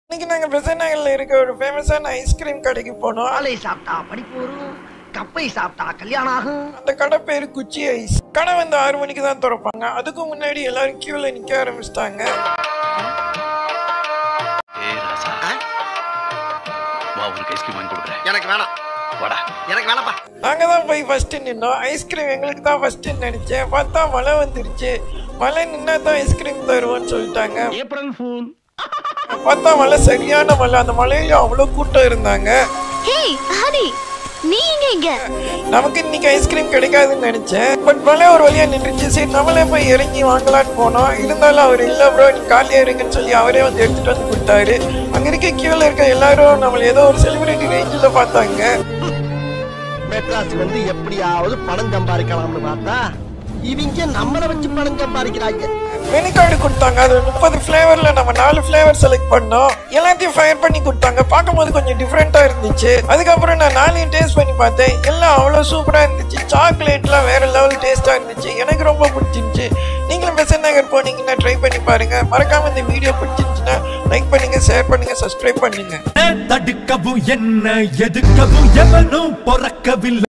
இன்னைக்கு நாங்க பெசன்ட் நகர்ல இருக்க ஒரு ஃபேமஸான ஐஸ்கிரீம் கடைக்கு போனோம். ஆலை சாப்பிட்டா படிப்பு வரும், கப்பை சாப்பிட்டா கல்யாணம் ஆகும். அந்த கடை பேரு குச்சி ஐஸ். கடை வந்து 6 மணிக்கு தான் திறப்பாங்க. அதுக்கு முன்னாடி எல்லாரும் கியூல நிக்க ஆரம்பிச்சிட்டாங்க. எனக்கு வேணாம், எனக்கு வேணாப்பா. நாங்க தான் போய் ஃபர்ஸ்ட் நின்னோம். ஐஸ்கிரீம் எங்களுக்கு தான் ஃபர்ஸ்ட் நினைச்சேன். பார்த்தா மழை வந்துருச்சு. மழை நின்னா தான் ஐஸ்கிரீம் தருவோம்னு சொல்லிட்டாங்க. April fool. பார்த்தா மழை சரியான மழை. அந்த மழையில அவ்வளவு கூட்டம் இருந்தாங்க. ஹேய் ஹரி, நீ இங்க நமக்கு இன்னைக்கு ஐஸ்கிரீம் கிடைக்காதுன்னு நினைச்சேன். பட் மழை ஒரு வழியா நின்றுச்சு. சரி நம்மளே போய் இறங்கி வாங்கலான்னு போனோம். இருந்தாலும் அவர் இல்ல ப்ரோ, நீ காலியா இருங்கன்னு சொல்லி அவரே வந்து எடுத்துட்டு வந்து கொடுத்தாரு. அங்க இருக்க கியூல இருக்க எல்லாரும் நம்மள ஏதோ ஒரு செலிபிரிட்டி ரேஞ்சில் பார்த்தாங்க. மெட்ராஸ் வந்து எப்படியாவது பணம் சம்பாதிக்கலாம்னு பார்த்தா இவங்க நம்மளை வச்சு பணம் சம்பாதிக்கிறாங்க. மெனு கார்டு கொடுத்தாங்க. அது 30 ஃபிளேவர்ல நம்ம 4 ஃபிளேவர் செலக்ட் பண்ணோம். எல்லாத்தையும் ஃபயர் பண்ணி கொடுத்தாங்க. பார்க்கும்போது கொஞ்சம் டிஃப்ரெண்டா இருந்துச்சு. அதுக்கப்புறம் நான் 4 டேஸ்ட் பண்ணி பார்த்தேன். எல்லாம் அவ்வளவு சூப்பரா இருந்துச்சு. சாக்லேட்லாம் வேற லெவல் டேஸ்டா இருந்துச்சு. எனக்கு ரொம்ப பிடிச்சிருந்துச்சு. நீங்களும் பெசன்ட் நகர் போனீங்கன்னா ட்ரை பண்ணி பாருங்க. மறக்காம இந்த வீடியோ பிடிச்சிருந்துச்சுன்னா லைக் பண்ணுங்க, ஷேர் பண்ணுங்க, சப்ஸ்கிரைப் பண்ணுங்க. தடுக்கவும் என்ன எதுக்கவும் எவனும் பொறக்கவில்லை.